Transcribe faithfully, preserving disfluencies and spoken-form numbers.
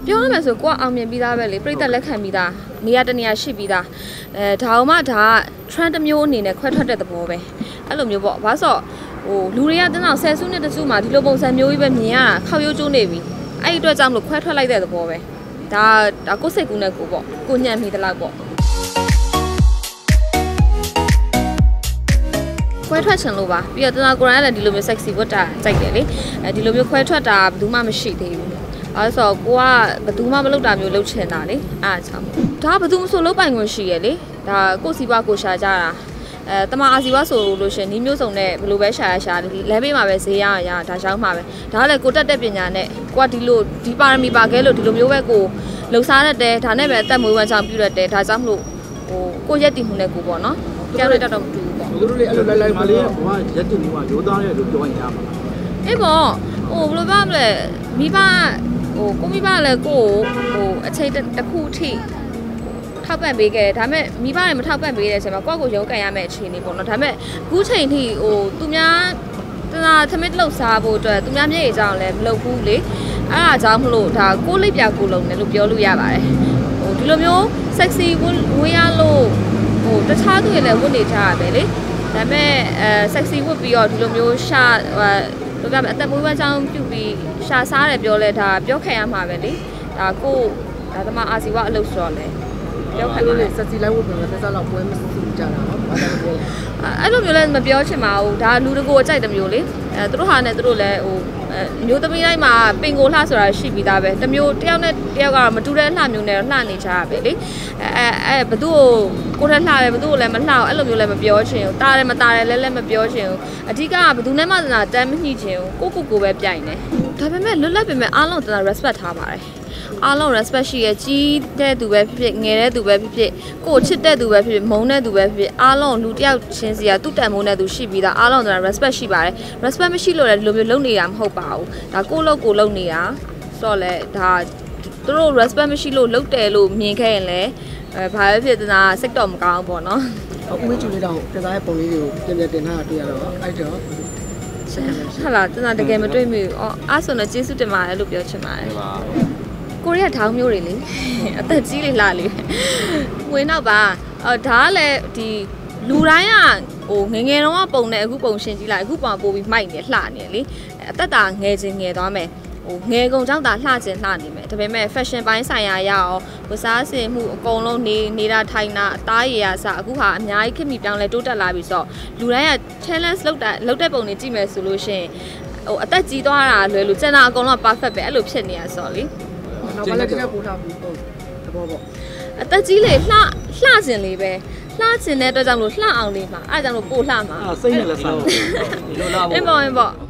ပြောရမယ်ဆိုကိုကအောင်မြင်ပြီးသားပဲလေပြိတ္တလက်ခံပြီးသားနေရာတနေရာရှိပြီးသားအဲဒါအောင်မှဒါက trend တစ်မျိုးအနေနဲ့ခွဲထွက်တဲ့သဘောပဲအဲ့လိုမျိုးပေါ့ဘာလို့ဆိုဟိုလူတွေကတင်းအောင်ဆယ်စုနှစ်တစုမှာဒီလိုပုံစံမျိုးကြီးပဲမြင်ရတာခောက်ရိုးကျိုးနေပြီအဲ့ဒီအတွက်ကြောင့်မလို့ခွဲထွက်လိုက်တဲ့သဘောပဲဒါဒါကိုစိတ်ကူးနဲ့ကိုပေါ့ကိုညံ့မိတဲ့လောက်ပေါ့ခွဲထွက်ချင်လို့ပါပြီးတော့တနာကိုရန်လည်းဒီလိုမျိုး sexy ဝတ်တာကြိုက်တယ်လေအဲဒီလိုမျိုးခွဲထွက်တာဘယ်သူမှမရှိသေးဘူးအဲဆိုကိုကဘယ်သူမှမလုပ်တာမျိုးလုပ်ချင်တာလေအားချောင်းဒါဘယ်သူမှဆိုလုပ်ပိုင်ခွင့်ရှိရလေဒါကိုစီပွားကိုရှာကြတာအဲတမအာစီပွားဆိုလို့ရှင်ဒီမျိုးစုံနဲ့ဘယ်လိုပဲရှာရရှာလဲပေးမှာပဲဈေးရရဒါရှောင်းမှာပဲဒါလည်းကိုတက်တဲ့ပညာနဲ့ကိုကဒီလိုဒီပါရမီပါခဲလို့ဒီလိုမျိုးပဲကိုလှူစားရတဲ့ဒါနဲ့ပဲအသက်မွေးဝမ်းချောင်းပြုရတယ်ဒါကြောင့်မလို့ဟိုကိုရက်တည်မှုနဲ့ကိုပေါ့နော်ကြောက်ရတော့မတူဘူးပေါ့သူတို့လည်းအဲ့လိုလိုက်လိုက်ပါလေဘဝရက်တည်မှုကရိုးသားတယ်လို့ပြောရင်ရမှာအေးပေါ့ဟိုဘယ်လိုပြောမလဲမိဘဟိုကိုမိဘလည်းကိုဟိုအချိန်တစ်ခုထိထောက်ပံ့ပေးခဲ့တယ်ဒါပေမဲ့မိဘလည်းမထောက်ပံ့ပေးတဲ့အချိန်မှာကိုယ့်ကိုရုံးကန်ရမယ့်အခြေအနေပေါ့နော်ဒါပေမဲ့အခုချိန်ထိဟိုသူများတနာသမစ်လောက်စားဖို့အတွက်သူများမျက်ရည်ကြောင်လည်းမလုပ်ဘူးလေအဲ့ဒါကြောင့်မလို့ဒါကိုလိပ်ပြကိုလုံးတယ်လို့ပြောလို့ရပါတယ်ဟိုဒီလိုမျိုး sexy ဝေးရလို့ဟိုတခြားသူတွေလည်းဝတ်နေကြရပဲလေဒါပေမဲ့အဲ sexy ဝတ်ပြီးတော့ဒီလိုမျိုးရှာဟိုတို့ကအသက်မွေးဝမ်းကြောင်းပြုပြီးရှာစားတယ်ပြောလဲဒါပြောခံရမှာပဲလေဒါကိုဒါသမားအာစီဝအလုပ်ဆိုတော့လေပြောခံရတယ် sexy လိုက်ဝတ်ပြီးတော့သက်သက်လောက်ပွဲမစုကြတာနော်ဘာသာမပြောအဲ့လိုမျိုးလည်းမပြောချင်ပါဘူးဒါလူတကိုအကြိုက်တဲ့မျိုးလေအဲသူတို့ဟာနဲ့သူတို့လည်းဟိုမျိုးသမီးတိုင်းမှာပင်ကိုလှဆိုတာရှိပြီးသားပဲတမျိုးတယောက်နဲ့တယောက်ကတော့မတူတဲ့လှမျိုးနဲ့လှနေကြရပဲလေအဲအဲဘသူ့ကိုကိုယ်ထက်လှတယ်ဘသူ့ကိုလည်းမလှအောင်အဲ့လိုမျိုးလည်းမပြောချင်ဘူးတားတယ်မတားတယ်လဲလဲမပြောချင်ဘူးအဓိကကဘသူနဲ့မှတနာတမ်းမညှိချင်ဘူးကိုကိုကိုပဲပြိုင်တယ်ဒါပေမဲ့လွတ်လပ်ပေမဲ့အားလုံးတနာ respect ထားပါတယ်အားလုံး respect ရှိရကြီးတဲ့သူပဲဖြစ်ဖြစ်ငယ်တဲ့သူပဲဖြစ်ဖြစ်ကိုချစ်တဲ့သူပဲဖြစ်ဖြစ်မုန်းတဲ့သူပဲဖြစ်ဖြစ်အားလုံးလူတယောက်ချင်းစီကသူ့တန်မိုးနဲ့သူရှိပြီးသားအားလုံးက respect ရှိပါတယ် respect မရှိလို့လည်းဒီလိုမျိုးလုပ်နေတာမဟုတ်ပါဘူးဒါကိုလို့ကိုလုပ်နေတာဆိုတော့လေဒါသူတို့ respect မရှိလို့လုပ်တယ်လို့မြင်ခဲ့ရင်လည်းအဲဘာပဲဖြစ်သနာစိတ်တော့မကောင်းဘူးပေါ့နော်အခုဝေးချူလေးတော့တင်သားရဲ့ပုံလေးတွေကိုပြင်ပြတင်ထားတာတွေ့ရတော့အဲ့တော့ဟုတ်လားတနာတကယ်မတွေ့မိဘူးအော်အားဆိုတော့ကျေးဇူးတင်ပါတယ်လို့ပြောချင်ပါတယ်ကိုရီးယားထောင်းမျိုးတွေလေအသက်ကြီးလေလှလေဝင်တော့ပါအော်ဒါကလည်းဒီလူတိုင်းကဟိုငငယ်တော့ပုံနဲ့အခုပုံရှင်းကြည့်လိုက်အခုပုံပို့ပြီးမိုက်နေလှနေလေအသက်တာငယ်ချင်းငယ်သွားမယ်ဟိုငယ်ကုန်ကြောင့်ဒါလှချင်းလှနေမယ်ဒါပေမဲ့ fashion ပိုင်းဆိုင်ရာရအောင်ဝစားစင်မှုအကုန်လုံးနေနေတာထိုင်တာအသားရည်ရစအခုဟာအများကြီးခင်မီပြောင်းလဲတိုးတက်လာပြီဆိုတော့လူတိုင်းက challenge လုပ်တာလုပ်တဲ့ပုံတွေကြည့်မယ်ဆိုလို့ရှိရင်ဟိုအသက်ကြီးသွားတာလွယ်လို့ကျန်တာအကုန်လုံး perfect ပဲအဲ့လိုဖြစ်နေရဆိုတော့လေနောက်ပါလက်တက်ပို့ထားဘူးဟုတ်တဘောပေါ့အသက်ကြီးလေလှလှကျင်လေးပဲလှကျင်တဲ့အတွက်ကြောင့်လို့လှအောင်လေးမှာအဲ့ဒါကြောင့်လို့ပို့လှမှာစိတ်နဲ့လည်းစားလို့ဒီလိုလားပေါ့အင်းပေါ့အင်းပေါ့